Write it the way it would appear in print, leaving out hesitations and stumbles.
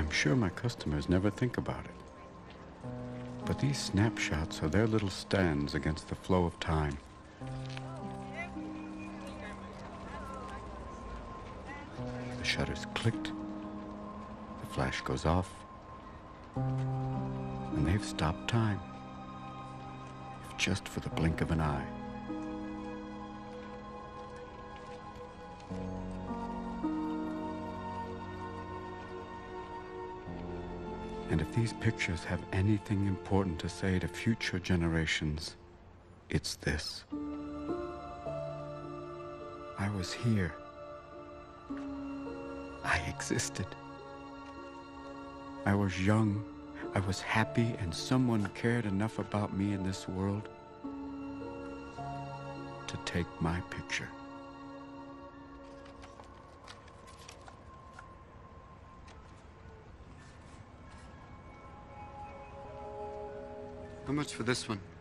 I'm sure my customers never think about it. But these snapshots are their little stands against the flow of time. The shutters clicked, the flash goes off, and they've stopped time, if just for the blink of an eye. And if these pictures have anything important to say to future generations, it's this. I was here. I existed. I was young, I was happy, and someone cared enough about me in this world to take my picture. How much for this one?